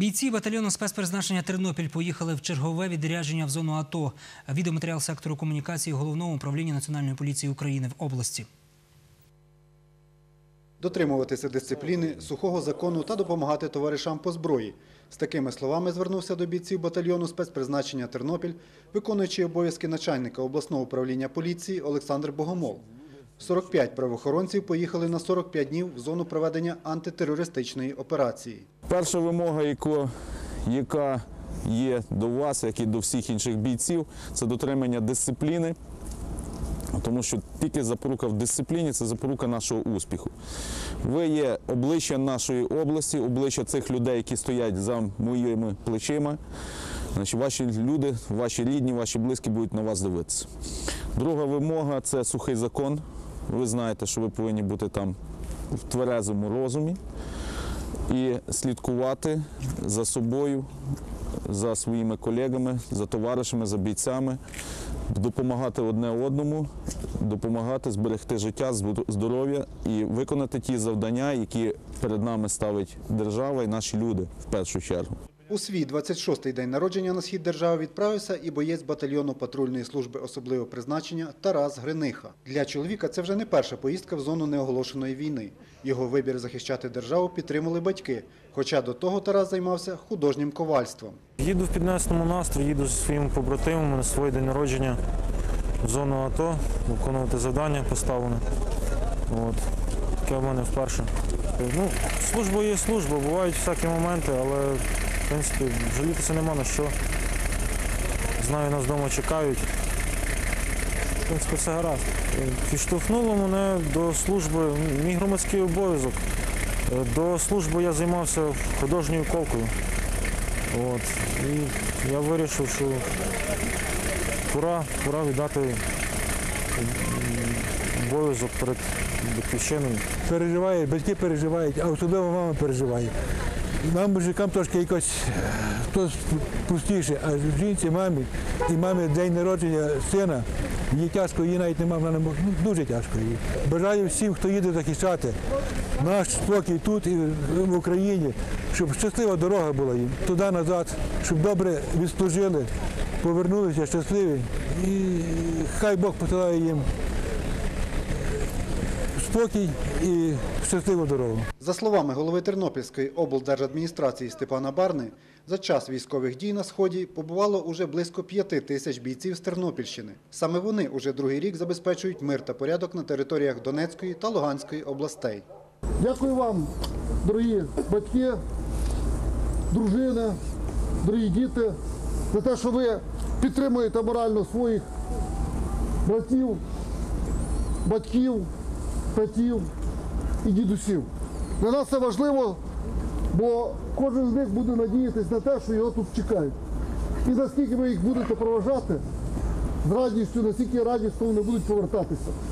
Бійці батальйону спецпризначення «Тернопіль» поїхали в чергове відрядження в зону АТО. Відеоматеріал сектору комунікації Головного управління Національної поліції України в області. Дотримуватися дисципліни, сухого закону та допомагати товаришам по зброї. З такими словами звернувся до бійців батальйону спецпризначення «Тернопіль», виконуючий обов'язки начальника обласного управління поліції Олександр Богомол. 45 правоохоронців поїхали на 45 днів в зону проведення антитерористичної операції. Перша вимога, яка є до вас, як і до всіх інших бійців, це дотримання дисципліни. Тому що тільки запорука в дисципліні – це запорука нашого успіху. Ви є обличчя нашої області, обличчя цих людей, які стоять за моїми плечима. Значить, ваші люди, ваші рідні, ваші близькі будуть на вас дивитися. Друга вимога – це сухий закон. Ви знаєте, що ви повинні бути там в тверезому розумі і слідкувати за собою, за своїми колегами, за товаришами, за бійцями, допомагати одне одному, допомагати зберегти життя, здоров'я і виконати ті завдання, які перед нами ставить держава і наші люди в першу чергу. У свій 26-й день народження на схід держави відправився і боєць батальйону патрульної служби особливого призначення Тарас Гриниха. Для чоловіка це вже не перша поїздка в зону неоголошеної війни. Його вибір захищати державу підтримали батьки, хоча до того Тарас займався художнім ковальством. Їду в піднесеному настрої, їду зі своїми побратимами на свій день народження в зону АТО, виконувати завдання поставлене. Таке в мене вперше. Служба є служба, бувають всякі моменти, але в принципі жалітися нема на що. Знаю, нас вдома чекають. В принципі, все гаразд. Підштовхнуло мене до служби, мій громадський обов'язок. До служби я займався художньою ковкою. І я вирішив, що пора віддати обов'язок перед батьківщиною. Переживають, батьки переживають, а особливо мама переживає. Нам, мужикам, трошки якось пустіше, а жінці, мамі, і мамі день народження сина, їй тяжко, їй навіть немає, вона дуже тяжко їй. Бажаю всім, хто їде захищати наш спокій тут і в Україні, щоб щаслива дорога була їм, туди-назад, щоб добре відслужили, повернулися щасливі і хай Бог посилає їм спокій і щасливу дорогу. За словами голови Тернопільської облдержадміністрації Степана Барни, за час військових дій на Сході побувало уже близько 5 тисяч бійців з Тернопільщини. Саме вони уже другий рік забезпечують мир та порядок на територіях Донецької та Луганської областей. Дякую вам, дорогі батьки, дружини, дорогі діти, за те, що ви підтримуєте морально своїх братів, батьків, татів і дідусів. Для нас це важливо, бо кожен з них буде надіятися на те, що його тут чекають. І наскільки ви їх будете проважати з радістю, настільки радісно вони будуть повертатися.